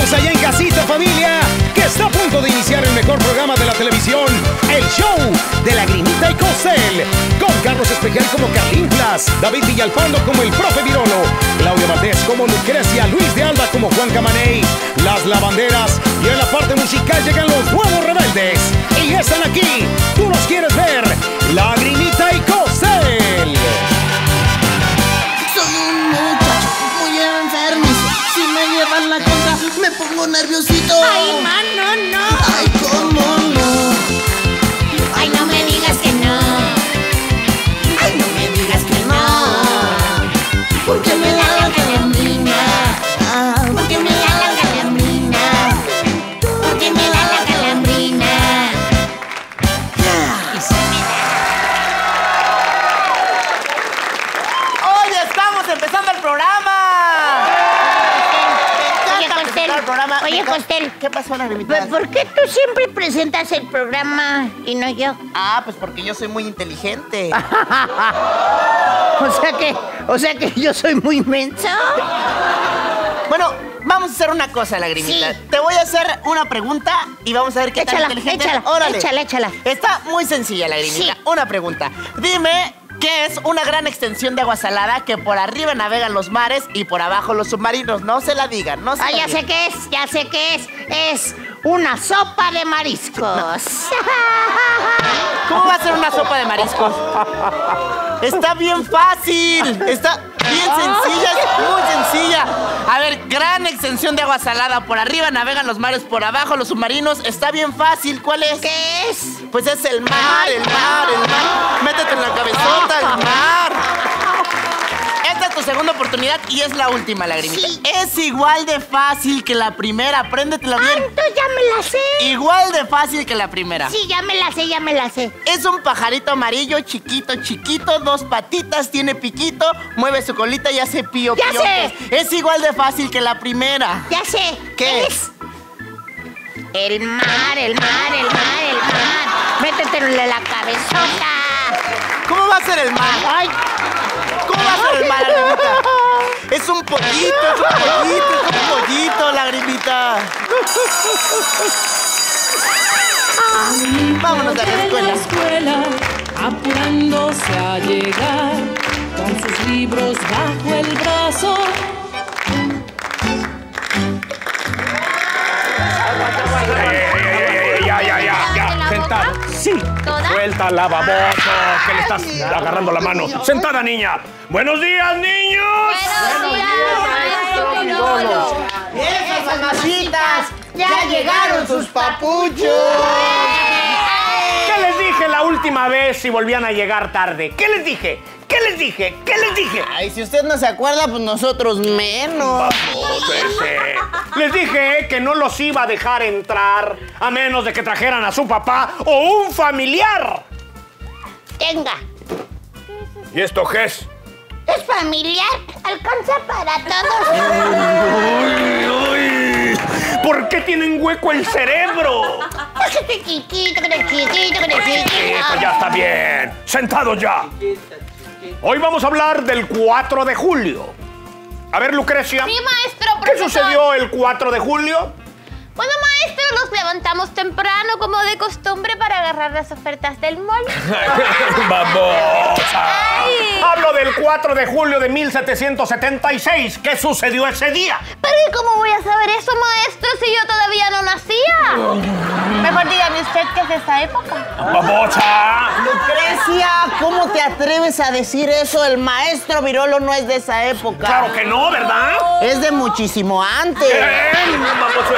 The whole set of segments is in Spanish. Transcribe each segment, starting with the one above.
todos allá en casita, familia, que está a punto de iniciar el mejor programa de la televisión, el show de Lagrimita y Costel, con Carlos Espejel como Carlimplas, David Villalpando como el Profe Virolo, Claudia Valdés como Lucrecia, Luis de Alba como Juan Camaney, las lavanderas, y en la parte musical llegan los nuevos rebeldes. Y ya están aquí, tú los quieres ver, Lagrimita y Costel. Soy un muchacho muy enfermizo. Si me llevan la contra, me pongo nerviosito. Ay, man, no. Ay, cómo no. Ay, no me digas que no. Ay, no me digas que no. Porque me da la calambrina. Porque me da la calambrina. Porque me da la calambrina. Y se me da. ¡Hoy estamos empezando el programa! Oye, Costel. ¿Qué pasó, Lagrimita? ¿Por qué tú siempre presentas el programa y no yo? Ah, pues porque yo soy muy inteligente. O sea que yo soy muy menso. Bueno, vamos a hacer una cosa, Lagrimita. Sí. Te voy a hacer una pregunta y vamos a ver qué tan inteligente eres. Órale. Échala. Está muy sencilla, Lagrimita. Sí. Una pregunta. Dime, ¿qué es una gran extensión de agua salada que por arriba navegan los mares y por abajo los submarinos? No se la digan, no se la Ya digan. sé qué es. Es una sopa de mariscos. ¿Cómo va a ser una sopa de mariscos? Está bien fácil. Está bien sencilla, es muy sencilla. A ver, gran extensión de agua salada. Por arriba navegan los mares, por abajo los submarinos. Está bien fácil. ¿Cuál es? ¿Qué es? Pues es el mar. Métete en la cabezota, el mar. Esta es tu segunda oportunidad y es la última, Lagrimita. Sí. Es igual de fácil que la primera. Apréndetela bien. Entonces ya me la sé. Igual de fácil que la primera. Sí, ya me la sé. Es un pajarito amarillo, chiquito, dos patitas, tiene piquito, mueve su colita y hace pío, ¡Ya pío. sé! Es igual de fácil que la primera. Ya sé. ¿Qué es? El mar. Métetelo en la cabezota. ¿Cómo va a ser el mar? Ay. ¿Cómo va a ser el mar, Lagrimita? Es un pollito, Lagrimita. Vámonos a la escuela. Apurándose a llegar con sus libros bajo el brazo. Ya, sentada. Sí. ¿Toda? Suéltala, baboso, que le estás agarrando la mano. Sentada, niña. Buenos días, niños. ¡Esas almacitas! ¡Ya llegaron sus papuchos! ¿Qué les dije la última vez si volvían a llegar tarde? ¿Qué les dije? Ay, si usted no se acuerda, pues nosotros menos. Les dije que no los iba a dejar entrar a menos de que trajeran a su papá o un familiar. Tenga. ¿Y esto qué es? Es familiar. Alcanza para todos. ¡Uy! ¿Por qué tienen hueco el cerebro? Este chiquito. Esto ya está bien. Sentados ya. Hoy vamos a hablar del 4 de julio. A ver, Lucrecia. Sí, maestro, ¿Qué profesor. sucedió el 4 de julio? Bueno, maestro, nos levantamos temprano, como de costumbre, para agarrar las ofertas del mall. ¡Babosa! Ay. Hablo del 4 de julio de 1776. ¿Qué sucedió ese día? Pero ¿y cómo voy a saber eso, maestro, si yo todavía no nacía? Mejor dígame usted qué es de esa época. ¡Babosa! Lucrecia, ¿cómo te atreves a decir eso? El maestro Virolo no es de esa época. Claro que no, ¿verdad? Es de muchísimo antes. Baboso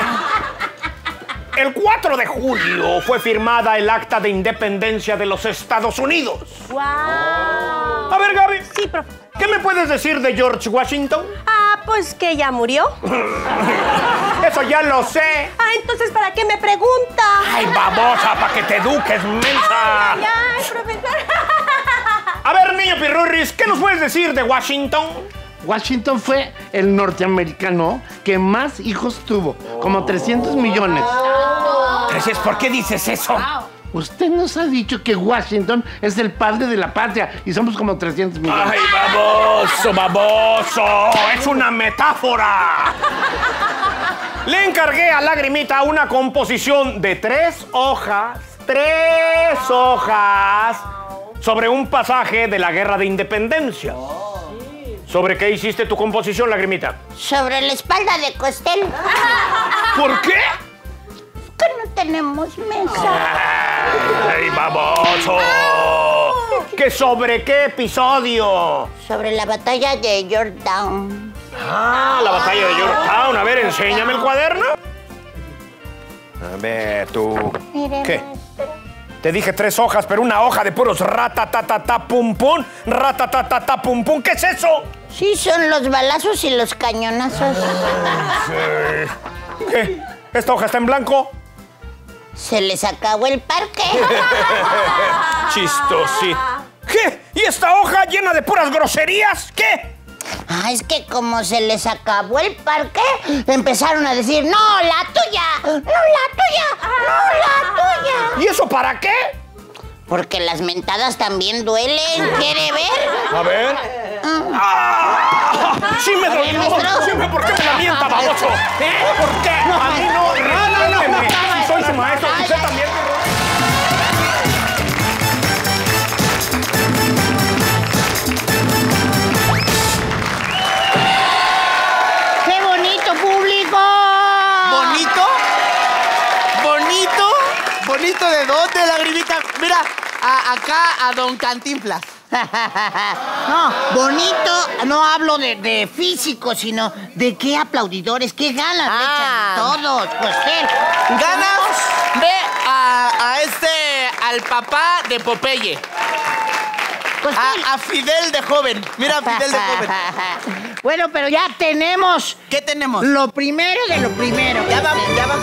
El 4 de julio fue firmada el Acta de Independencia de los Estados Unidos. ¡Wow! A ver, Gaby. Sí, profesor. ¿Qué me puedes decir de George Washington? Pues que ya murió. Eso ya lo sé. Entonces, ¿para qué me pregunta? Ay, babosa, para que te eduques, mensa. Ay, profesor. A ver, niño Pirurris, ¿qué nos puedes decir de Washington? Washington fue el norteamericano que más hijos tuvo, como 300 millones. ¿Por qué dices eso? Usted nos ha dicho que Washington es el padre de la patria y somos como 300 millones. ¡Ay, baboso, baboso! ¡Es una metáfora! Le encargué a Lagrimita una composición de 3 hojas, 3 hojas, sobre un pasaje de la Guerra de Independencia. ¿Sobre qué hiciste tu composición, Lagrimita? Sobre la espalda de Costel. ¿Por qué? Que no tenemos mesa. ¡Ay, baboso! ¿Que sobre qué episodio? Sobre la batalla de Yorktown. Ah, la batalla de Yorktown. A ver, enséñame el cuaderno. A ver, tú... Mire, ¿Qué? maestro. Te dije 3 hojas, pero una hoja de puros ratatatata pum pum, ratatatata pum pum. ¿Qué es eso? Sí, son los balazos y los cañonazos. ¿Qué? ¿Esta hoja está en blanco? Se les acabó el parque. Chistosí. ¿Qué? ¿Y esta hoja llena de puras groserías? ¿Qué? Ah, es que como se les acabó el parque, empezaron a decir, no, la tuya, no, la tuya, no, la tuya. ¿Y eso para qué? Porque las mentadas también duelen, ¿quiere ver? A ver. ¡Ah! ¡Sí me dolió! ¡Sí ¿Por qué me la mienta, baboso? ¿Por qué? A mí no. Respéteme. Si soy su maestro, usted también. ¡Qué bonito público! ¿Bonito? ¿Bonito? ¿Bonito de dónde, Lagrimita? Mira, acá a Don Cantinflas. No, bonito, no hablo de físico, sino de qué aplaudidores, qué ganas le echan todos, Costel. Ganas, ve al papá de Popeye. Costel. A Fidel de joven. Mira a Fidel de joven. Bueno, pero ya tenemos ¿Qué tenemos? lo primero de lo primero. Ya vamos.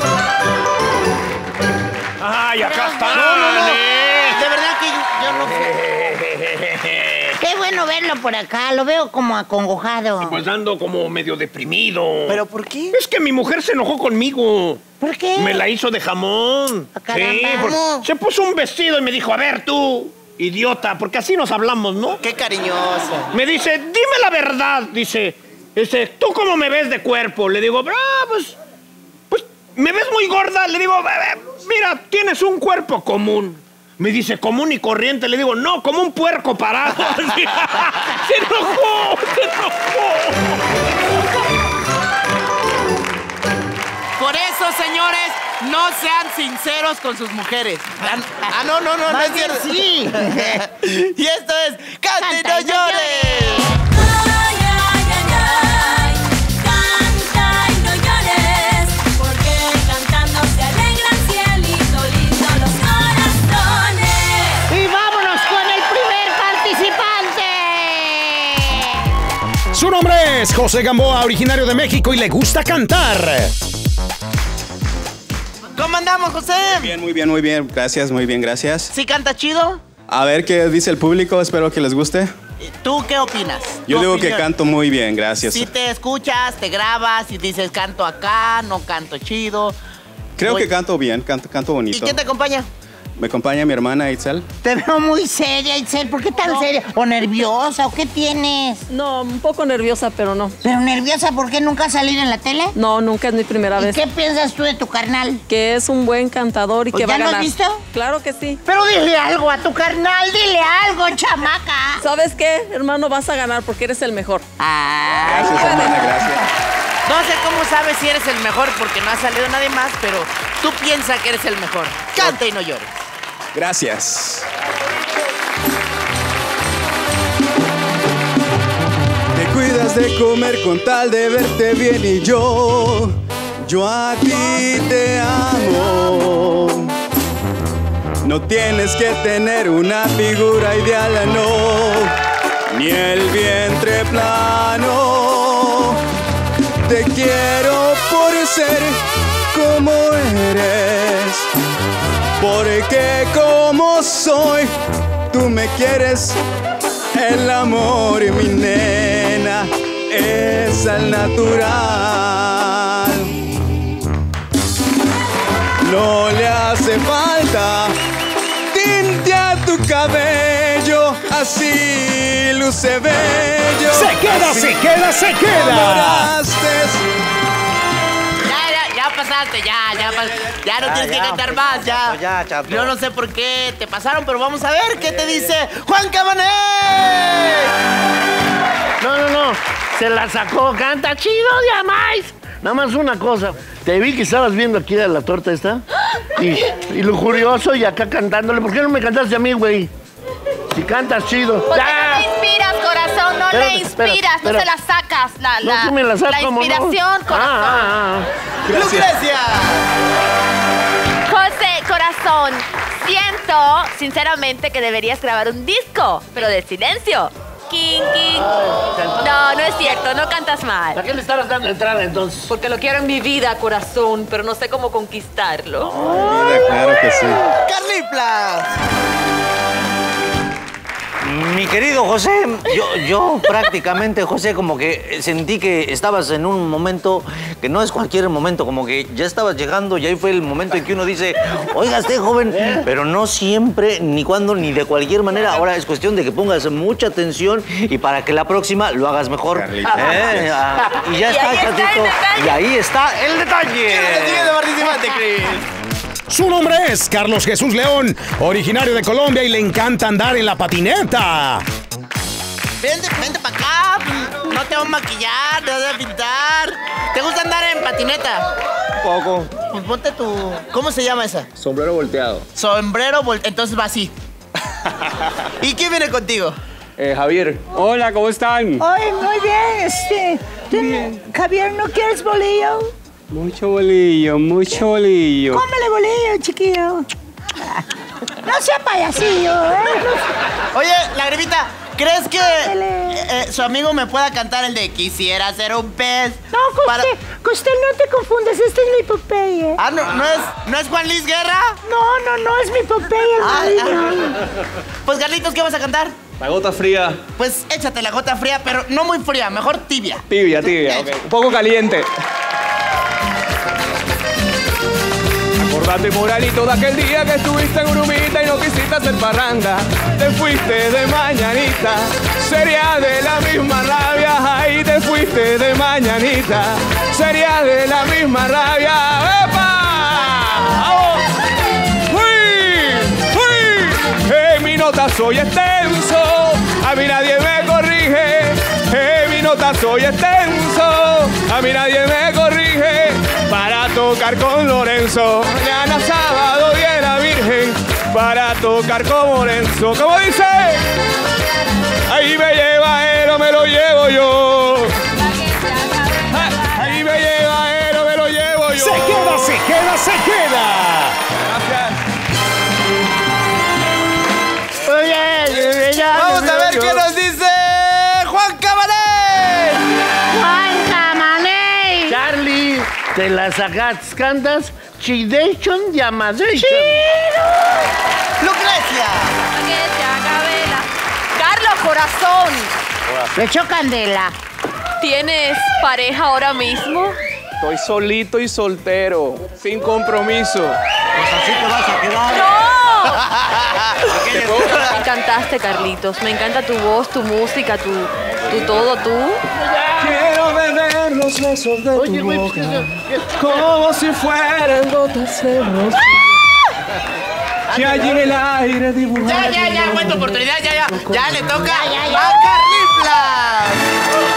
¡Ay, acá están! No. De verdad que yo no sé. Qué bueno verlo por acá, lo veo como acongojado. Pues ando como medio deprimido. ¿Pero por qué? Es que mi mujer se enojó conmigo. ¿Por qué? Me la hizo de jamón. Ah, caramba. Porque se puso un vestido y me dijo, a ver tú, idiota, porque así nos hablamos, ¿no? Qué cariñoso. Me dice, dime la verdad, dice, ¿tú cómo me ves de cuerpo? Le digo, pues, ¿me ves muy gorda? Le digo, mira, tienes un cuerpo común. Me dice, común y corriente. Le digo, no, como un puerco parado. Se enojó. Por eso, señores, no sean sinceros con sus mujeres. No es cierto. Sí. Y esto es Canta y no llores. Ay, ay, ay, ay, canta y no llores, porque cantando se alegran cielito lindo los corazones. Y vámonos con el primer participante. Su nombre es José Gamboa, originario de México y le gusta cantar. ¿Cómo andamos, José? Muy bien, gracias, muy bien, gracias. ¿Sí canta chido? A ver qué dice el público, espero que les guste. ¿Tú qué opinas? Yo ¿Tu digo opinión? que canto muy bien, gracias. Si te escuchas, te grabas y dices canto acá, no canto chido. Creo que canto bien, canto bonito. ¿Y quién te acompaña? Me acompaña mi hermana Itzel. Te veo muy seria, Itzel. ¿Por qué tan seria? ¿O nerviosa? ¿O qué tienes? No, un poco nerviosa, pero no. ¿Pero nerviosa por qué nunca has salido en la tele? No, nunca es mi primera ¿Y vez. qué piensas tú de tu carnal? Que es un buen cantador y que ¿Ya va a lo has ganar. visto? Claro que sí. Pero dile algo a tu carnal, dile algo, chamaca. ¿Sabes qué, hermano? Vas a ganar porque eres el mejor. Gracias, hermana, gracias. No sé cómo sabes si eres el mejor porque no ha salido nadie más, pero tú piensas que eres el mejor. Canta y no llores. Gracias. Te cuidas de comer con tal de verte bien y yo a ti te amo. No tienes que tener una figura ideal, no, ni el vientre plano. Te quiero por ser como eres, porque como soy, tú me quieres. El amor, mi nena, es al natural. No le hace falta tinte a tu cabello, así luce bello. Se queda. Enamoraste. Ya cantaste, ya no tienes que cantar más, ya. Ya, chato. Yo no sé por qué te pasaron, pero vamos a ver qué te dice Juan Cabané. No. Se la sacó. Canta chido, ya más. Nada más una cosa. Te vi que estabas viendo aquí de la torta esta. Y lujurioso y acá cantándole. ¿Por qué no me cantaste a mí, güey? Si cantas chido. ¿Por qué no le inspiras, corazón? No le inspiras, no se la sacas. No, tú me la sacas, ¿cómo no? inspiración, corazón. Lucrecia. José, corazón, siento sinceramente que deberías grabar un disco, pero de silencio. King. No es cierto, no cantas mal. ¿A qué le estabas dando entrada entonces? Porque lo quiero en mi vida, corazón, pero no sé cómo conquistarlo. Mira, claro que sí. Carliplas. Mi querido José, yo prácticamente, José, como que sentí que estabas en un momento que no es cualquier momento, como que ya estabas llegando y ahí fue el momento en que uno dice, oiga, esté joven, pero no siempre, ni cuando, ni de cualquier manera. Ahora es cuestión de que pongas mucha atención y para que la próxima lo hagas mejor. Y ya está, chatito. Y ahí está el detalle. Siguiente participante, Cris. Su nombre es Carlos Jesús León, originario de Colombia y le encanta andar en la patineta. Vente para acá. No te voy a maquillar, te voy a pintar. ¿Te gusta andar en patineta? Un poco. Pues ponte tu... ¿Cómo se llama esa? Sombrero volteado. Sombrero volteado. Entonces va así. ¿Y quién viene contigo? Javier. Hola, ¿cómo están? Ay, muy bien, Bien. Javier, ¿no quieres bolillo? Mucho bolillo. Cómele bolillo, chiquillo. No sea payasillo, Oye, Lagrimita, ¿crees que su amigo me pueda cantar el de Quisiera ser un pez? No, Costel, no te confundas, este es mi Popeye. Ah, ¿no es Juan Luis Guerra? No es mi Popeye. Pues, Carlitos, ¿qué vas a cantar? La gota fría. Pues échate la gota fría, pero no muy fría, mejor tibia. Tibia, ok. Un poco caliente. Acordate, moralito, de aquel día que estuviste en Urumita y no quisiste hacer parranda. Te fuiste de mañanita, sería de la misma rabia. Ahí te fuiste de mañanita, sería de la misma rabia. ¡Epa! ¡Vamos! ¡Fui! En mi nota soy extenso, a mí nadie me corrige. En mi nota soy extenso, a mí nadie me corrige. Para tocar con Lorenzo, mañana sábado y en la Virgen. Para tocar con Lorenzo, ¿cómo dice? Ahí me lleva él o me lo llevo yo. Ahí me lleva él o me lo llevo yo. Se queda. Gracias. Vamos a ver qué nos dice Juan Cabané. Charlie, te la sacas, cantas Chidation Yamadation. Lucrecia. Cabela. Carlos, corazón. Le echó candela. ¿Tienes pareja ahora mismo? Estoy solito y soltero, sin compromiso. Pues así te vas a quedar. ¡No! Me encantaste, Carlitos. Me encanta tu voz, tu música, tu todo, tú. Quiero beber los besos de tu boca, como si fueran gotas de rosa. Que allí en el aire dibujar. Ya, fue tu oportunidad, ya le toca a Carliplas.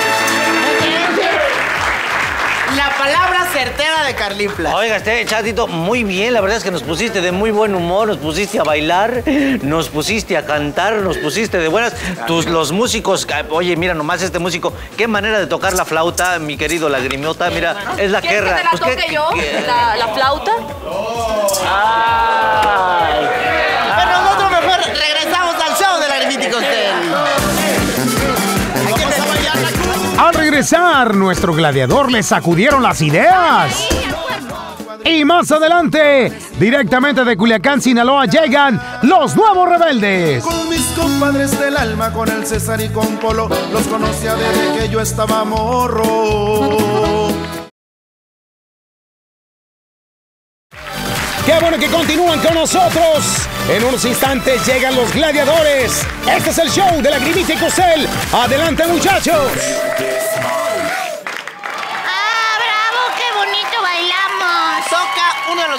La palabra certera de Carliplas. Oiga, chatito, muy bien. La verdad es que nos pusiste de muy buen humor, nos pusiste a bailar, nos pusiste a cantar, nos pusiste de buenas. Los músicos, oye, mira nomás este músico, qué manera de tocar la flauta, mi querido Lagrimota. Mira, es la ¿Quieres querra. que te la toque yo? ¿La flauta? Pero nosotros mejor regresamos al show de Lagrimita y Costel. Al regresar, nuestro gladiador le sacudieron las ideas. Y más adelante, directamente de Culiacán, Sinaloa, llegan los Nuevos Rebeldes. Con mis compadres del alma, con el César y con Polo, los conocía desde que yo estaba morro. ¡Qué bueno que continúan con nosotros! En unos instantes llegan los gladiadores. Este es el show de Lagrimita y Costel. ¡Adelante, muchachos! ¡Ah, bravo! ¡Qué bonito bailamos! Son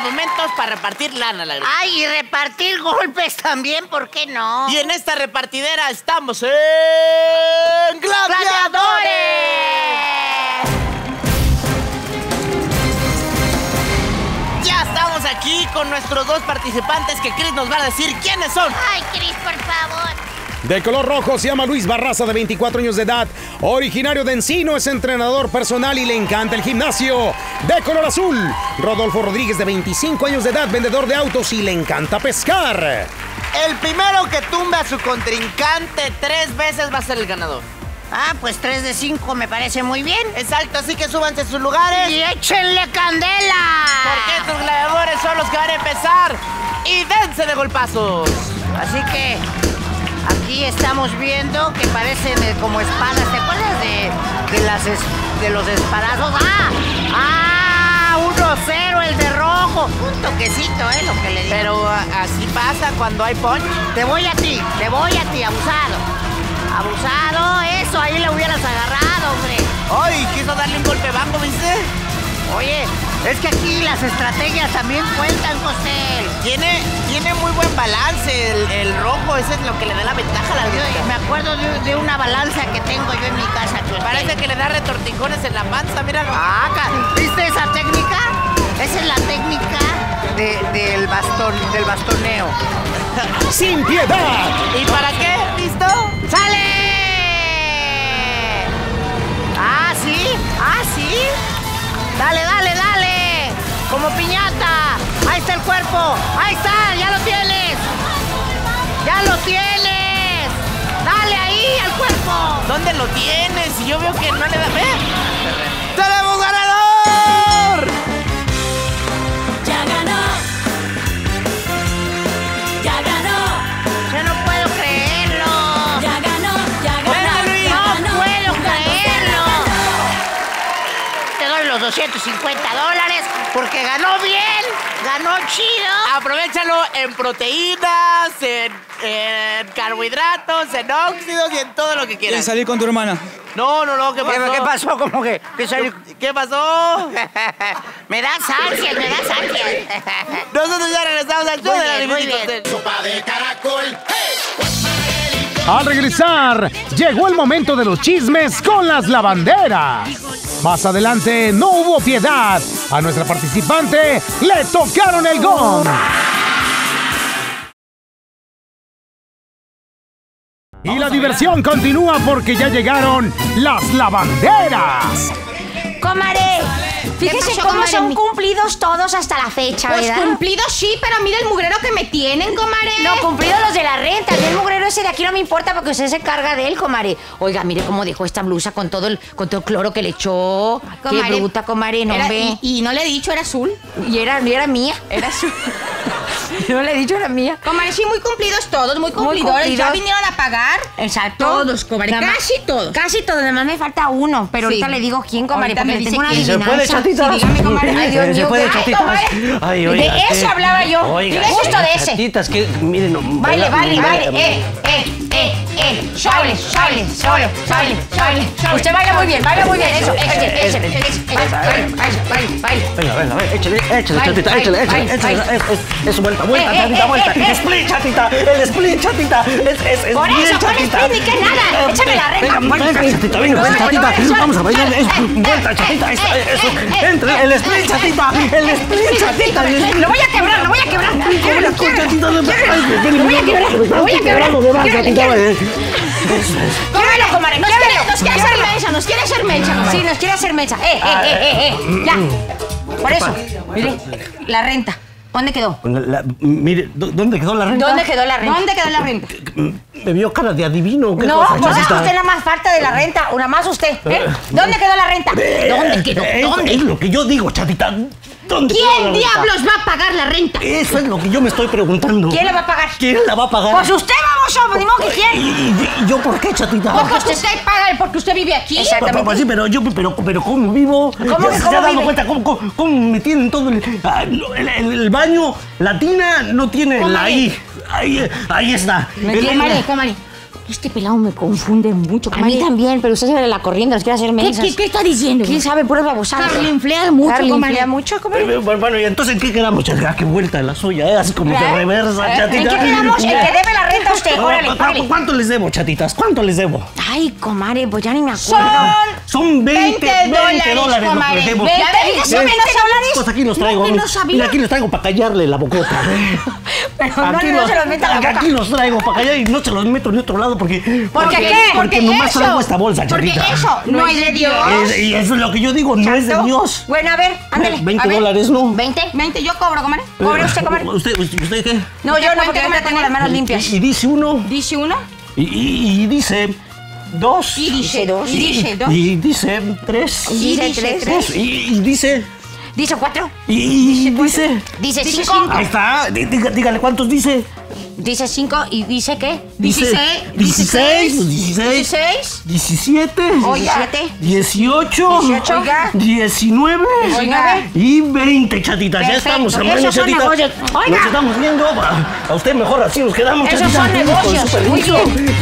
momentos para repartir lana, la Grinita. Ay, y repartir golpes también, ¿por qué no? Y en esta repartidera estamos en... ¡Gladiadores! Ya estamos aquí con nuestros dos participantes que Cris nos va a decir quiénes son. Ay, Cris, por favor. De color rojo se llama Luis Barraza, de 24 años de edad. Originario de Encino, es entrenador personal y le encanta el gimnasio. De color azul, Rodolfo Rodríguez, de 25 años de edad, vendedor de autos y le encanta pescar. El primero que tumbe a su contrincante 3 veces va a ser el ganador. Ah, pues 3 de 5 me parece muy bien. Exacto, así que súbanse a sus lugares. ¡Y échenle candela! Porque estos gladiadores son los que van a empezar. Y dense de golpazos. Así que aquí estamos viendo que parecen como espadas. ¿Te acuerdas de los espadazos? ¡Ah! 1-0 el de rojo. Un toquecito, lo que le digo. Pero así pasa cuando hay punch. Te voy a ti, abusado. Abusado, eso, ahí le hubieras agarrado, hombre. ¡Ay! Quiso darle un golpe bajo, ¿viste? Oye, es que aquí las estrategias también cuentan, José. Tiene muy buen balance el rojo, eso es lo que le da la ventaja a la Grinita. Me acuerdo de una balanza que tengo yo en mi casa. Parece que le da retortijones en la panza, míralo. ¿Viste esa técnica? Esa es la técnica del bastoneo. ¡Sin piedad! ¿Y para qué? ¿Listo? ¡Sale! ¿Ah, sí? Dale. Como piñata. Ahí está el cuerpo. Ahí está, ya lo tienes. Dale ahí al cuerpo. ¿Dónde lo tienes? Si yo veo que no le da... ¡Ve! ¡Tenemos ganador! Ya ganó. Yo no puedo creerlo. Ya ganó. No puedo creerlo. Te doy los $250 porque ganó bien, ganó chido. Aprovechalo en proteínas, en carbohidratos, en óxidos y en todo lo que quieras. ¿Quieres salir con tu hermana? No, ¿qué pasó? ¿Qué pasó? ¿Cómo que? ¿Qué pasó? Me das ansias. Nosotros ya regresamos al show de la Muy Grinita bien. Costel. Sopa de caracol. Al regresar, llegó el momento de los chismes con las lavanderas. Más adelante, no hubo piedad. A nuestra participante le tocaron el gong. Y la diversión continúa porque ya llegaron las lavanderas. Comadre, fíjese pasó, cómo comadre? son cumplidos todos hasta la fecha, Pues ¿verdad? cumplidos sí, pero mira el mugrero que me tienen, comadre. No, cumplidos los de la renta. El mugrero ese de aquí no me importa porque usted se carga de él, comadre. Oiga, mire cómo dejó esta blusa con todo el cloro que le echó. Comadre, Qué bruta, comadre, no Era- ve. y no le he dicho, era azul. Y era mía. Era azul. No le he dicho, era mía. Comadre, sí, muy cumplidos todos, muy cumplidores. cumplidos. Ya vinieron a pagar. Exacto. Todos, comadre, Nada más- casi todos. Casi todos, nada más me falta uno. Pero Sí. ahorita le digo quién, comadre, Ahorita porque me le dice tengo una quién. ¿Se puede, adivinanza. chatita? Sí, dígame, comadre. Ay, Dios ¿Se mío, puede, ay, chatitas? comadre. Ay, De oiga, eso hablaba yo. Oiga, Justo de ese. chatitas, que miren... Baile, baile. Baile. Usted baila muy bien, Eso, ese. Baile. Venga, échale, chatita, échale. Eso, vuelta, vuelta. Split, chatita, el split, chatita. Es Por bien, eso, pon chatita. split, ni que nada. Échame la renta. Venga, chatita, venga, chatita. Vamos a bailar, vuelta, chatita, eso. Entra, el split, chatita, Lo voy a quebrar. Lo voy a quebrar. Québralo, comadre, québralo. Nos quiere hacer mencha, comadre. Sí, nos quiere hacer mecha. Ya. Por eso, mire, la renta. ¿Dónde quedó? Mire, ¿dónde quedó la renta? ¿Dónde quedó la renta? ¿Dónde quedó la renta? Me vio cara de adivino. ¿Qué No, cosa, pues es que chatita? usted nada más falta de la renta. Una más usted. ¿Dónde quedó la renta? ¿Dónde quedó? ¿Dónde? Es lo que yo digo, chatita. ¿Dónde quedó la ¿Quién renta? diablos va a pagar la renta? Eso es lo que yo me estoy preguntando. ¿Quién la va a pagar? ¿Quién la va a pagar? Pues usted, vamos, ni modo que quién. ¿Y yo por qué, chatita? Porque usted paga porque usted vive aquí. Exactamente. Pues sí, pero ¿cómo vivo? ¿Cómo que ¿Se cómo ha dado vive? cuenta cómo me tienen todo el baño? La tina no tiene la I. Ahí está. Comadre. Este pelado me confunde mucho, A mí también, pero usted se ve la corriente, nos quiere hacer mensas. ¿Qué está diciendo? ¿Quién sabe? Puras babosadas. Carlinflea mucho, comadre. Carlinflea mucho, comadre. Bueno, ¿y entonces en qué quedamos, chatita? Qué vuelta la suya, ¿eh? Así como que reversa, chatita. ¿En qué quedamos? En que debe la renta a usted. Órale. ¿Cuánto les debo, chatitas? ¿Cuánto les debo? Ay, comadre, pues ya ni me acuerdo. Son 20 dólares lo que les debo. Pues aquí los traigo. Mira, aquí los traigo para callarle la bocota. Pero no se los meta a la boca. Aquí los traigo para callar y no se los meto en otro lado porque... ¿Por qué? Porque nomás traigo esta bolsa, chatita. Porque eso no es de Dios. Y eso es lo que yo digo, no es de Dios. Bueno, a ver, ándale. 20 dólares, ¿no? 20, yo cobro, comadre. ¿Cobre usted, comadre? ¿Usted qué? No, yo no, porque ahorita tengo las manos limpias. Y dice uno. ¿Dice uno? Y dice... 2. Y dice 2. Y dice 3. Y dice 3. Y dice... Dice 4. Y dice... Dice 5. Ahí está. Dígale cuántos dice. Dice 5 y dice qué? Dice 16, 17, Oiga. 18, Oiga. 19 Oiga. y 20, chatitas. Ya estamos, hermano, chatita. Nos estamos viendo. A usted mejor así nos quedamos, chatita. Esos son negocios. Con su Muy permiso. bien.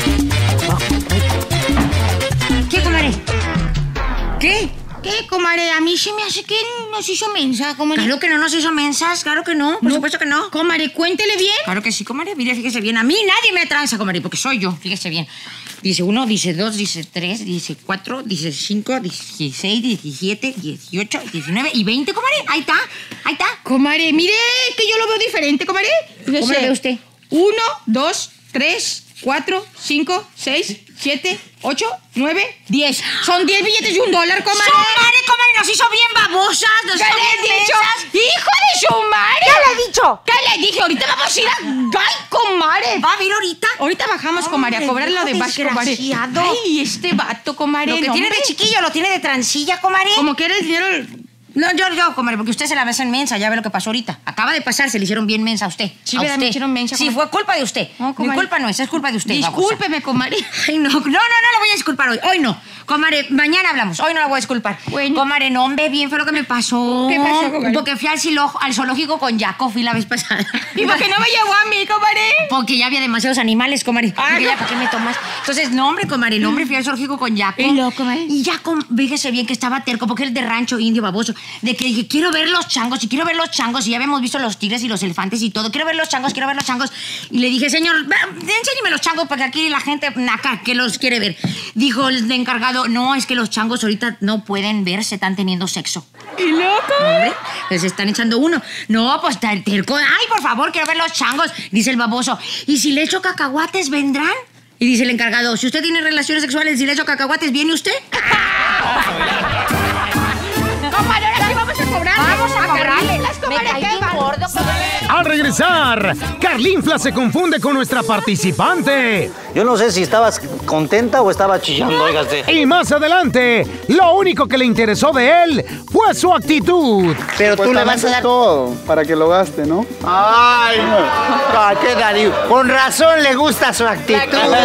¿Qué, comadre? ¿Qué? ¿Qué, comadre? A mí se me hace que nos hizo mensa, comadre. Claro que no nos hizo mensas, claro que no, por supuesto que no. Comadre, cuéntele bien. Claro que sí, comadre, mire, fíjese bien. A mí nadie me tranza, comadre, porque soy yo, fíjese bien. Dice 1, dice 2, dice 3, dice 4, dice 5, 16, 17, 18, 19 y 20, comadre. Ahí está, ahí está. Comadre, mire que yo lo veo diferente, comadre. ¿Cómo lo ve usted? 1, 2, 3, 4, 5, 6, 7, 8, 9, 10. Son 10 billetes de $1, comadre. Comadre, nos hizo bien babosas, nos ¿Qué hizo le he bien dicho? mensas. ¡Hijo de su madre! ¿Qué le he dicho? ¿Qué le dije? Ahorita vamos a ir a... ¡Ay, comadre! ¿Va a ir ahorita? Ahorita bajamos, comadre, a cobrar lo de baje, comadre. Desgraciado. Ay, este vato, comadre. Lo que tiene de chiquillo lo tiene de transilla, comadre. Como que era el dinero... No, yo, comadre, porque usted se la besa en mensa, ya ve lo que pasó ahorita. Acaba de pasar, se le hicieron bien mensa a usted. Sí, a ¿verdad? usted. Me hicieron mensa, Sí, comadre. fue culpa de usted. No, Mi comadre. culpa no es culpa de usted. Discúlpeme, comadre. Ay, no le voy a disculpar hoy. Hoy no. Comadre, mañana hablamos. Hoy no la voy a disculpar. Bueno. Comadre, no, hombre, bien fue lo que me pasó. ¿Qué pasó, comadre? Porque fui al zoológico con Jaco, fui la vez pasada. ¿Y por qué no me llevó a mí, comadre? Porque ya había demasiados animales, comadre. Porque ya, ¿para qué me tomas? Entonces, no, hombre, comadre, no, hombre, fui al zoológico con Jaco. ¿Y luego, comadre? Y Jaco, fíjese bien que estaba terco, porque él de rancho indio baboso, de que dije, quiero ver los changos, y quiero ver los changos, y ya habíamos visto los tigres y los elefantes y todo. Quiero ver los changos. Y le dije, señor, enséñeme los changos, porque aquí la gente acá que los quiere ver. Dijo el encargado, no, es que los changos ahorita no pueden verse, están teniendo sexo. ¿Y loco? Hombre, les están echando uno. No, pues terco. Ay, por favor, quiero ver los changos. Dice el baboso. ¿Y si le echo cacahuates, vendrán? Y dice el encargado, si usted tiene relaciones sexuales y si le echo cacahuates, ¿viene usted? Comadre, ahora sí vamos a cobrar. Vamos a cobrarle. Me caí bien gordo, comadre. Al regresar, Carlinfla se confunde con nuestra participante. Yo no sé si estabas contenta o estaba chillando, óigase. Y más adelante, lo único que le interesó de él fue su actitud. Pero tú le vas a dar... todo para que lo gaste, ¿no? Ay, qué Darío. Con razón le gusta su actitud.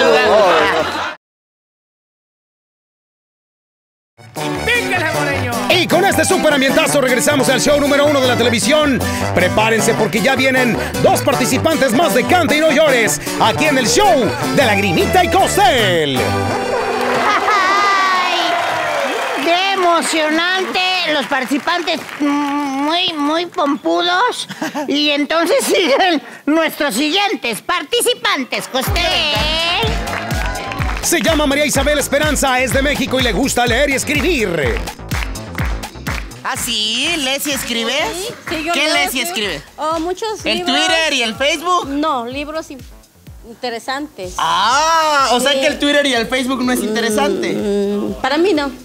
Y con este super ambientazo regresamos al show número 1 de la televisión. Prepárense porque ya vienen 2 participantes más de Canta y No Llores aquí en el show de Lagrimita y Costel. ¡Ay! ¡Qué emocionante! Los participantes muy pompudos. Y entonces siguen nuestros siguientes participantes. Costel. Se llama María Isabel Esperanza, es de México y le gusta leer y escribir. ¿Ah, sí? ¿Lees y escribes? Sí, yo ¿Qué leo, lees y sí. escribes? Oh, muchos ¿El libros. Twitter y el Facebook? No, libros interesantes. Ah, o sea Sí. que el Twitter y el Facebook no es interesante. Para mí no.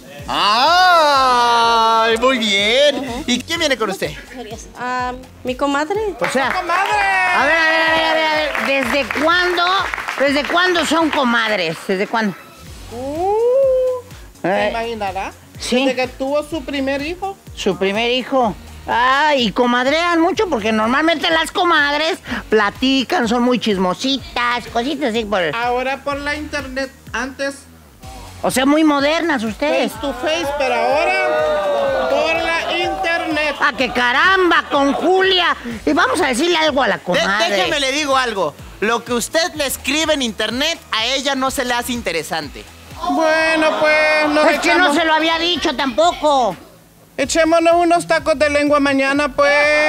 ¡Ay, muy bien! ¿Y quién viene con usted? Mi comadre. O sea, a ver. ¿Desde cuándo son comadres? ¿Desde cuándo? ¿Se imaginará? Sí. Desde que tuvo su primer hijo. Su primer hijo. Y comadrean mucho porque normalmente las comadres platican, son muy chismositas, cositas así por... Ahora por la internet, antes O sea, muy modernas ustedes. face to face, pero ahora por la internet. ¡Ah, qué caramba, con Julia! Y vamos a decirle algo a la comadre. Déjeme le digo algo. lo que usted le escribe en internet a ella no se le hace interesante. Bueno, pues nos Es que no se lo había dicho tampoco. Echémonos unos tacos de lengua mañana, pues.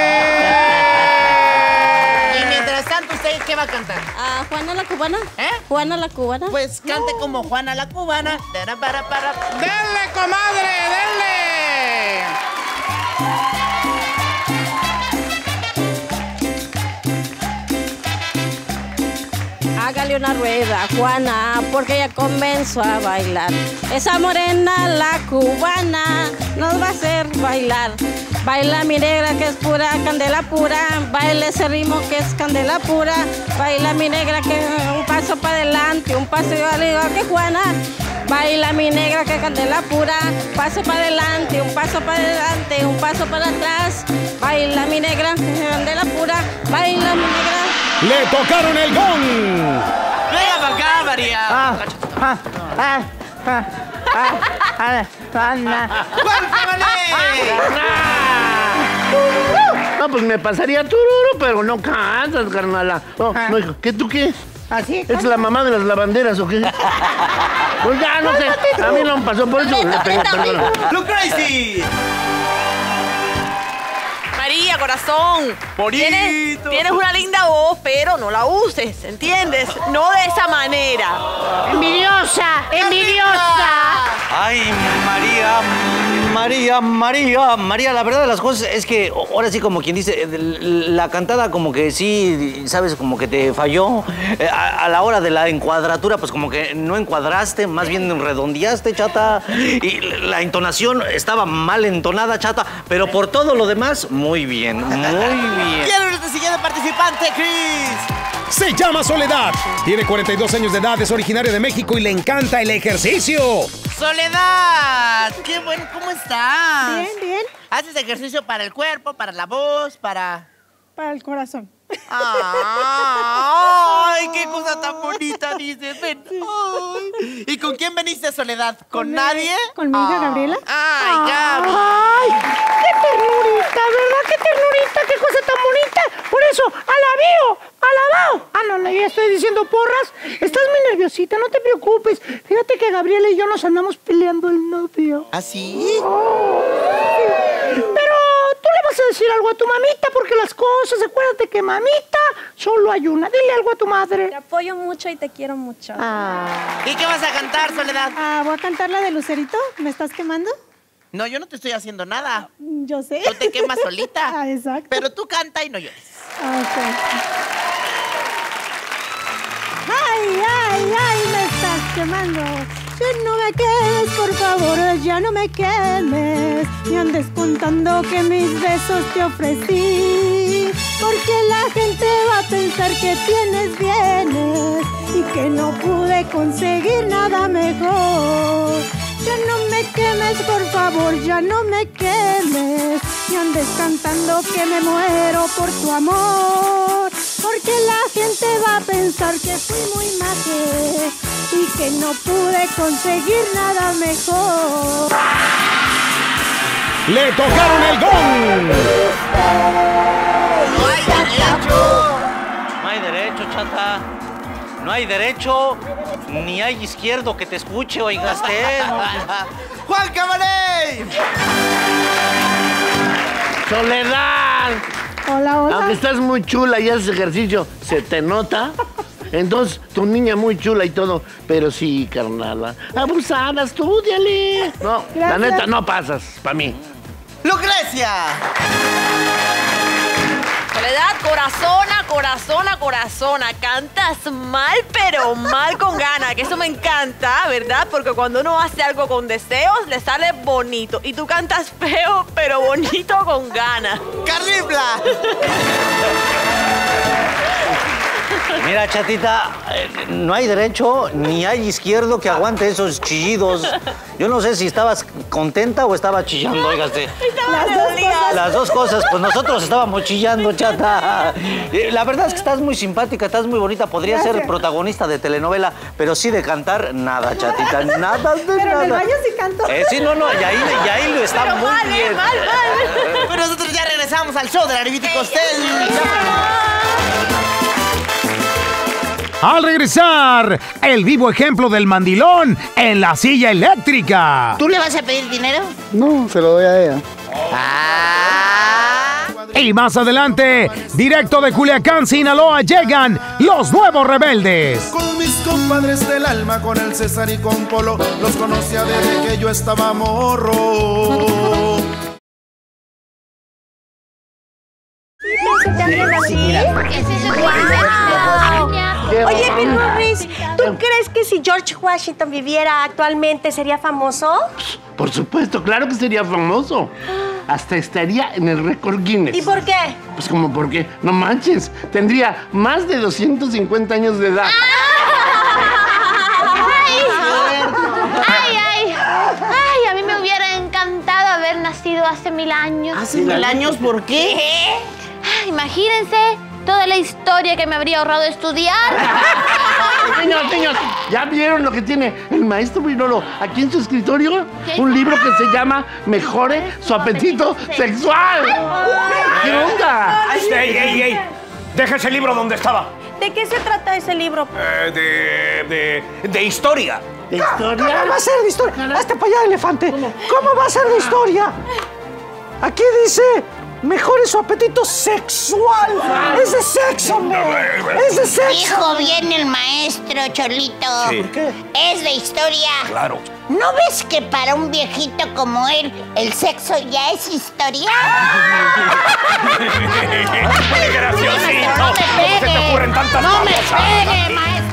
Y mientras tanto, ¿usted qué va a cantar? Juana la Cubana. Juana la Cubana. Pues cante como Juana la Cubana. ¡Denle, comadre, denle! Hágale una rueda, Juana, porque ya comenzó a bailar. Esa morena, la cubana, nos va a hacer bailar. Baila mi negra que es pura candela pura, baila ese ritmo que es candela pura. Baila mi negra que un paso para adelante, un paso igual que Juana. Baila mi negra que candela pura, paso para adelante, un paso para adelante, un paso para atrás. Baila mi negra que candela pura, baila mi negra. ¡Le tocaron el gong! ¡Venga para acá, María! No, pues me pasaría tururo, pero no cantas, carnala. No, hijo, ¿qué tú qué? ¿Así? ¿Es la mamá de las lavanderas o qué? Pues ya, no sé. A mí no me pasó por eso. Le pegué, perdón. ¡Lo crazy! María, corazón. Tienes una linda voz, pero no la uses, ¿entiendes? No de esa manera. ¡Envidiosa! ¡Envidiosa! Ay, María, la verdad de las cosas es que ahora sí, como quien dice, la cantada como que sí, sabes, como que te falló. A la hora de la encuadratura, pues como que no encuadraste, más bien redondeaste, chata. Y la entonación estaba mal entonada, chata, pero por todo lo demás, muy bien, muy bien. ¿Quién es nuestro siguiente participante, Chris? Se llama Soledad. Tiene 42 años de edad, es originaria de México y le encanta el ejercicio. Soledad, qué bueno, ¿cómo estás? Bien, bien. ¿Haces ejercicio para el cuerpo, para la voz, para...? Para el corazón. ¡Ay, qué cosa tan bonita dices! Ven. Ay. ¿Y con quién veniste, Soledad? ¿Con nadie? ¿Con mi hija Gabriela? ¡Ay, Gaby! ¡Ay, qué ternurita, ¿verdad? ¡Qué ternurita, qué cosa tan bonita! Por eso, alabío, alabao. No, ya estoy diciendo porras. Estás muy nerviosita, no te preocupes. Fíjate que Gabriela y yo nos andamos peleando el novio. ¿Ah, sí? Pero tú le vas a decir algo a tu mamita porque las cosas, acuérdate que mamita solo hay una. Dile algo a tu madre. Te apoyo mucho y te quiero mucho. ¿Y qué vas a cantar, Soledad? Voy a cantar la de Lucerito. ¿Me estás quemando? No, yo no te estoy haciendo nada. Yo sé. Tú te quemas solita. Exacto. Pero tú canta y no llores. Ok. ¡Ay, me estás quemando! Ya no me quemes, por favor, ya no me quemes. Me andes contando que mis besos te ofrecí, porque la gente va a pensar que tienes bienes y que no pude conseguir nada mejor. Ya no me quemes, por favor, ya no me quemes. Y andes cantando que me muero por tu amor, porque la gente va a pensar que fui muy maje y que no pude conseguir nada mejor. ¡Le tocaron el gong! ¡No hay derecho! No hay derecho, chata. No hay derecho, ni hay izquierdo que te escuche, oigaste. ¡Juan Cabaret! ¡Soledad! Hola. Aunque estás muy chula y haces ejercicio, ¿se te nota? Entonces, tu niña muy chula y todo, pero sí, carnala. Abusada, estúdiale. No, la neta, no pasas, para mí. ¡Lucrecia! Soledad, corazona. Cantas mal, pero mal con ganas. Que eso me encanta, ¿verdad? Porque cuando uno hace algo con deseos, le sale bonito. Y tú cantas feo, pero bonito con ganas. ¡Carlipla! Mira, chatita, no hay derecho ni hay izquierdo que aguante esos chillidos. Yo no sé si estabas contenta o estabas chillando, oígate. Las dos cosas, pues nosotros estábamos chillando, chata. La verdad es que estás muy simpática, estás muy bonita. Podría ser protagonista de telenovela, pero sí de cantar, nada, chatita. Nada de Pero nada. en el baño sí canto. Sí, no, y ahí lo está Pero muy mal, bien. mal. Pues nosotros ya regresamos al show de la Revista Costel. Al regresar, el vivo ejemplo del mandilón en la silla eléctrica. ¿Tú le vas a pedir dinero? No, se lo doy a ella. Y más adelante, directo de Culiacán, Sinaloa, llegan los nuevos rebeldes. Con mis compadres del alma, con el César y con Polo, los conocía desde que yo estaba morro. Oye, mi Morris, ¿tú crees que si George Washington viviera actualmente sería famoso? Por supuesto, claro que sería famoso. Hasta estaría en el récord Guinness. ¿Y por qué? Pues como porque, no manches, tendría más de 250 años de edad. Ay, a mí me hubiera encantado haber nacido hace 1000 años. ¿Hace 1000 años? ¿Por qué? Imagínense toda la historia que me habría ahorrado estudiar. Niños, ¿ya vieron lo que tiene el maestro Virolo aquí en su escritorio? ¿Qué? Un libro que se llama Mejore su apetito sexual. ¿Qué onda? ¡Ey! Deja ese libro donde estaba. ¿De qué se trata ese libro? De historia. ¿De historia? ¿Cómo va a ser de historia? Hazte para allá, elefante. ¿Cómo va a ser de historia? Aquí dice... Mejore su apetito sexual. Es de sexo, hombre. Es de sexo. Dijo bien el maestro, Cholito. Sí. ¿Por qué? Es de historia. Claro. ¿No ves que para un viejito como él, el sexo ya es historia? Graciosito. No me ¿Cómo se te pegue. ocurren tantas No me babosas? pegue, maestro.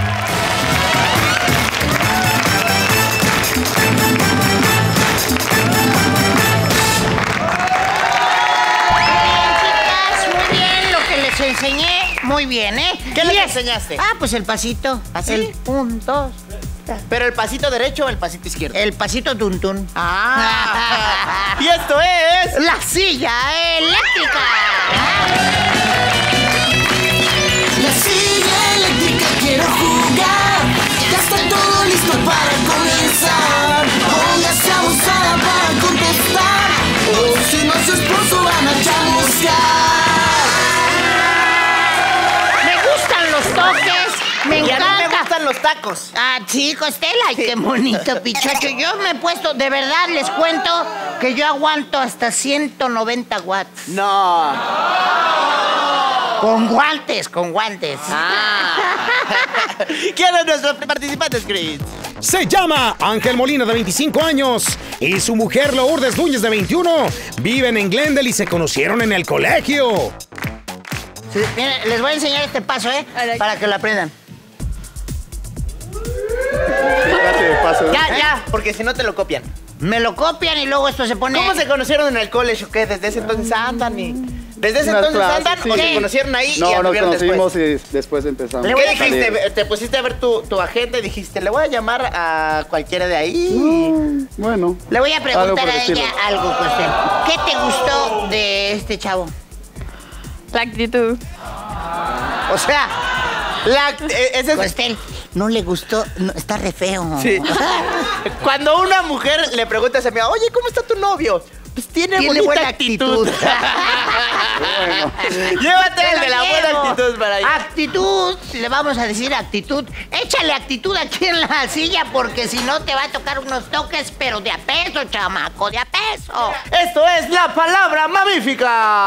Muy bien, lo que les enseñé, muy bien, ¿eh? ¿Qué les enseñaste? Ah, pues el pasito. ¿Así? El 1, 2. ¿Pero el pasito derecho o el pasito izquierdo? El pasito tuntún. Ah. Y esto es... La silla eléctrica. La silla eléctrica quiero jugar. Ya está todo listo para comenzar. Póngase abusada para contestar. O si no su esposo van a chamuscar. Me gustan los toques. Me Y a mí encanta. me gustan los tacos. Ah, sí, Costela, ay, qué bonito, pichacho. Yo me he puesto, de verdad, les cuento que yo aguanto hasta 190 watts. No. Con guantes, con guantes. ¿Quién es nuestro participante, Chris? Se llama Ángel Molina, de 25 años, y su mujer Lourdes Núñez, de 21. Viven en Glendale y se conocieron en el colegio. Sí, miren, les voy a enseñar este paso, para que lo aprendan. Ya, porque si no te lo copian. Me lo copian y luego esto se pone... ¿Cómo se conocieron en el college o qué? ¿Desde ese entonces andan y...? ¿Desde ese Unas entonces clases, andan sí. o se conocieron ahí y No, nos anduvieron conocimos después? y después empezamos. ¿Qué a salir. dijiste? ¿Te pusiste a ver tu agenda y dijiste, le voy a llamar a cualquiera de ahí? Bueno. Le voy a algo preguntar por a el ella estilo. algo, Costel. ¿Qué te gustó de este chavo? La actitud. O sea, ese es... Costel, no le gustó, no, está re feo. Sí. Cuando una mujer le pregunta a su amiga, oye, ¿cómo está tu novio? Pues tiene bonita buena actitud. Llévate el de la buena actitud para allá. Actitud, le vamos a decir actitud. Échale actitud aquí en la silla porque si no te va a tocar unos toques, pero de a peso, chamaco, de a peso. Esto es la palabra mamífica.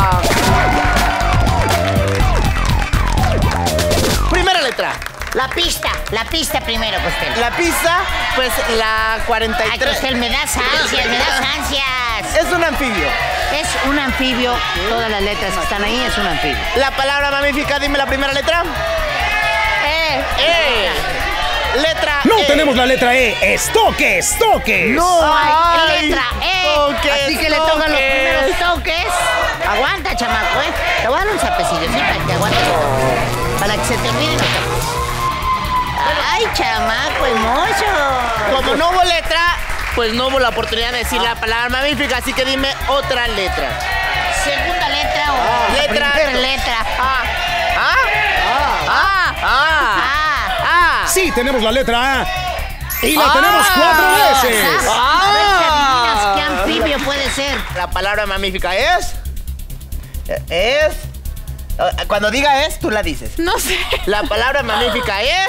Primera letra. La pista primero, Costel. La pista, pues la 43. Ay, Costel, me das ansias, me das ansias. Es un anfibio. Es un anfibio, todas las letras que están ahí es un anfibio. La palabra mamífica, dime la primera letra. Letra No E. tenemos la letra E. ¡Estoques! ¡Toques! No hay Ay, letra E. toques, Así que le tocan los toques. primeros toques. Aguanta, chamaco, Te voy a dar un zapecillo, ¿sí? Para que aguantes. Para que se te olviden los toques. Ay, chamaco, hermoso. Como no hubo letra, pues no hubo la oportunidad de decir la palabra mamífica, así que dime otra letra. Segunda letra o primera letra. Sí, tenemos la letra A. Y la tenemos 4 veces. A ver si adivinas qué anfibio puede ser. La palabra mamífica es... Cuando diga es, tú la dices. No sé. La palabra magnífica es...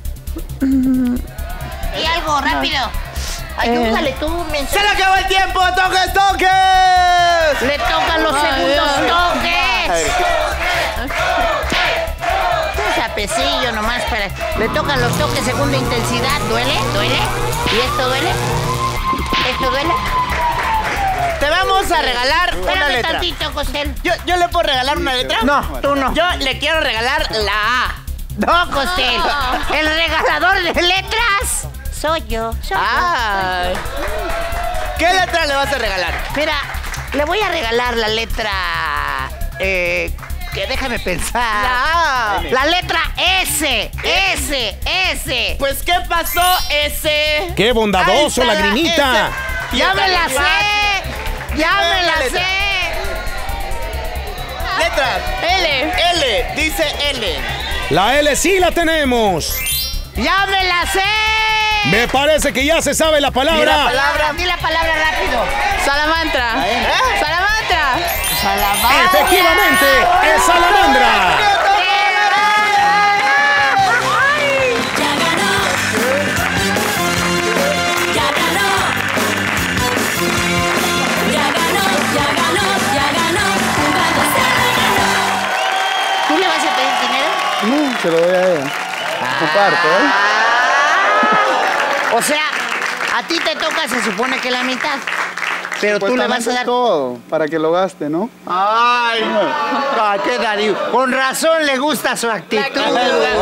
Y algo, rápido. Ayúdale tú, ¡Se le acabó el tiempo! ¡Toques, toques! Le tocan los segundos toques. Un sapecillo nomás para... Le tocan los toques, segunda intensidad. ¿Duele? ¿Duele? ¿Y esto duele? ¿Esto duele? Te vamos a regalar una Espérame letra. tantito, Costel. ¿Yo le puedo regalar una letra? No, tú no. Yo le quiero regalar la A. No, Costel. El regalador de letras soy yo. Ay. ¿Qué letra le vas a regalar? Mira, le voy a regalar la letra... que déjame pensar. La A. La letra S. S. Pues, ¿qué pasó, S? ¡Qué bondadoso, Ahí está Lagrimita! S. ¡Ya me la sé! ¡Ya me la letra. sé! Letra. L. L. Dice L. La L sí la tenemos. ¡Ya me la sé! Me parece que ya se sabe la palabra. Di la palabra rápido. Salamantra. Salamantra. Salamandra. Efectivamente, es salamandra. ¿Tú le vas a pedir dinero? No, se lo doy a ella. Comparto, ¿eh? O sea, a ti te toca, se supone que la mitad. Pero tú le vas a dar... todo para que lo gaste, ¿no? ¡Ay! ¡Qué Darío! Con razón le gusta su actitud. Con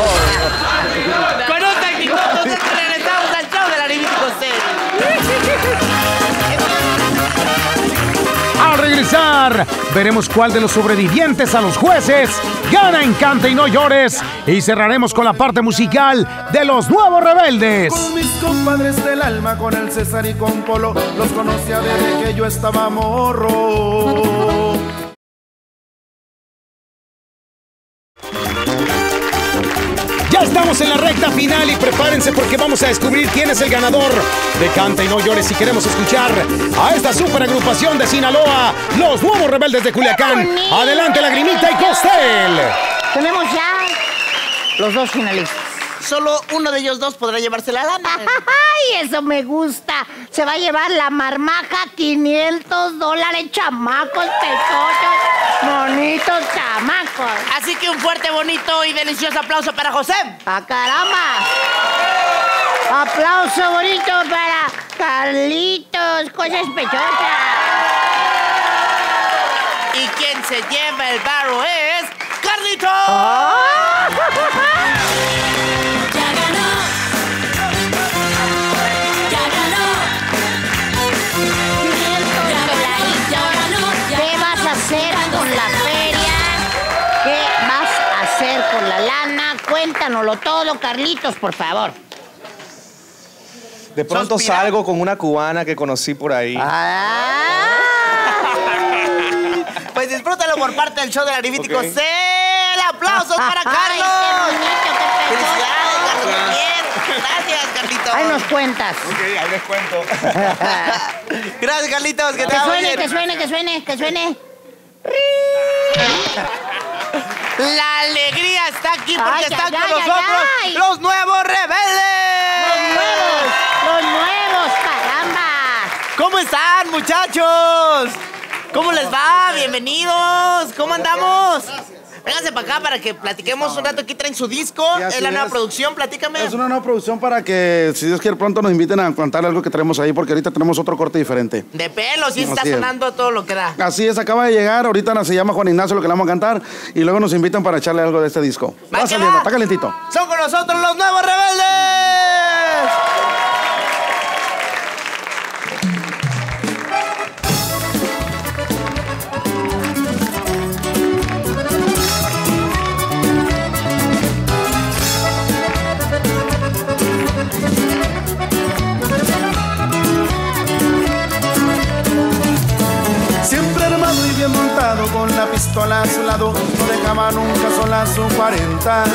otra actitud, nosotros regresamos al show de la Anímico Costel. Al regresar, veremos cuál de los sobrevivientes a los jueces gana en Canta y No Llores. Y cerraremos con la parte musical de Los Nuevos Rebeldes. Con mis compadres del alma, con el César y con Polo, los conocía desde que yo estaba morro. Ya estamos en la recta final y prepárense porque vamos a descubrir quién es el ganador de Canta y No Llores. Si queremos escuchar a esta super agrupación de Sinaloa, Los Nuevos Rebeldes de Culiacán. Adelante, Lagrimita y Costel. Tenemos ya los dos finalistas. Solo uno de ellos dos podrá llevarse la lana. ¡Ay, eso me gusta! Se va a llevar la marmaja, $500, chamacos, pecochos, bonitos chamacos. Así que un fuerte, bonito y delicioso aplauso para José. ¡A caramba! Aplauso bonito para Carlitos, cosas pechosas. Y quien se lleva el barro es Carlitos. ¿Qué vas a hacer con la feria? ¿Qué vas a hacer con la lana? Cuéntanoslo todo, Carlitos, por favor. De pronto salgo con una cubana que conocí por ahí. Pues disfrútalo por parte del show de la Anímico Costel. ¡Aplausos para Carlos! ¡Ay, qué bonito, qué ¡Felicidades, Carlos! Bien. Gracias, Carlitos. Ahí nos cuentas. Ok, ahí les cuento. Gracias, Carlitos. Que te Que vaya suene, bien. que suene, que suene, que suene. La alegría está aquí porque Ay, están ay, con ay, nosotros ay. los nuevos rebeldes. Los nuevos, caramba. ¿Cómo están, muchachos? ¿Cómo les va? Bienvenidos. ¿Cómo andamos? Vénganse para acá para que platiquemos un rato. Aquí traen su disco. Sí, así Es la nueva es. producción. Platícame. Es una nueva producción para que, si Dios quiere, pronto nos inviten a cantar algo que tenemos ahí, porque ahorita tenemos otro corte diferente. De pelos. Y está Así es. sonando todo lo que da. Así es, acaba de llegar, ahorita se llama Juan Ignacio, lo que le vamos a cantar, y luego nos invitan para echarle algo de este disco. Va Va que saliendo, va. está calentito. Son con nosotros los nuevos rebeldes. Siempre armado y bien montado, con la pistola a su lado, no dejaba nunca sola su 40.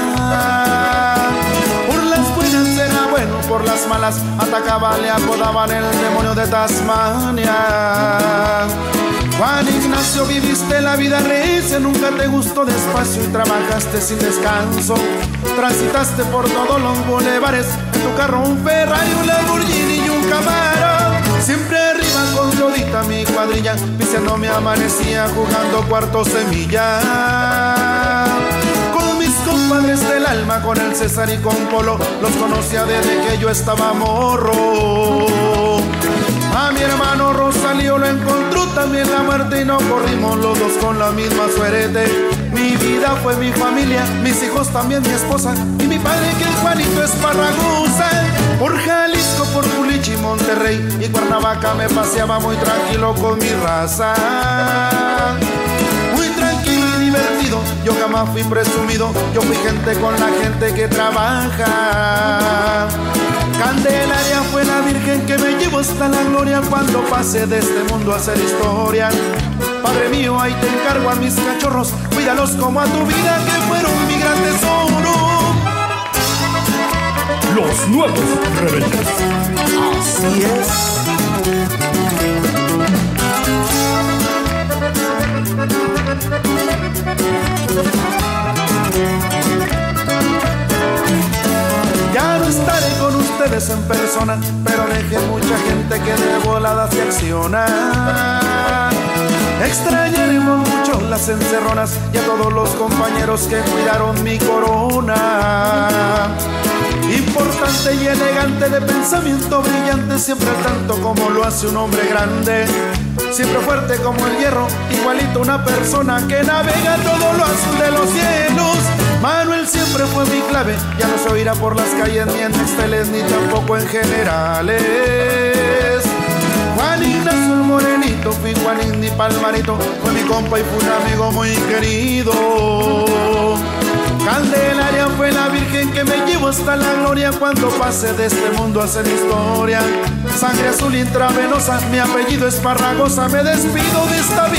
Por las buenas era bueno, por las malas atacaba, le apodaban el demonio de Tasmania. Juan Ignacio, viviste la vida recia, nunca te gustó despacio y trabajaste sin descanso. Transitaste por todos los bulevares, en tu carro un Ferrari, un Lamborghini y un Camaro. Siempre arriba con todita mi cuadrilla, viciando me amanecía jugando cuarto semilla. Con mis compadres del alma, con el César y con Polo, los conocía desde que yo estaba morro. A mi hermano Rosalío lo encontró también la muerte y no corrimos los dos con la misma suerte. Mi vida fue mi familia, mis hijos también mi esposa y mi padre que es Juanito Esparraguza. Por Jalisco, por Culichi, Monterrey y Cuernavaca me paseaba muy tranquilo con mi raza. Muy tranquilo y divertido, yo jamás fui presumido, yo fui gente con la gente que trabaja. Candelaria fue la virgen que me llevó hasta la gloria cuando pasé de este mundo a hacer historia. Padre mío, ahí te encargo a mis cachorros, cuídalos como a tu vida que fueron mi gran tesoro. Los nuevos rebeldes. Así es. Ya no estaré con ustedes en persona, pero dejé mucha gente que de volada se acciona. Extrañaremos mucho las encerronas y a todos los compañeros que cuidaron mi corona. Importante y elegante, de pensamiento brillante, siempre al tanto como lo hace un hombre grande. Siempre fuerte como el hierro, igualito una persona que navega todo lo azul de los cielos. Manuel siempre fue mi clave, ya no se oirá por las calles ni en Nexteles ni tampoco en Generales. Juan Ignacio el morenito, fui Juan Igni Palmarito, fue mi compa y fue un amigo muy querido. Candelaria fue la virgen que me llevó hasta la gloria cuando pase de este mundo a hacer historia. Sangre azul intravenosa, mi apellido es Esparragosa, me despido de esta vida.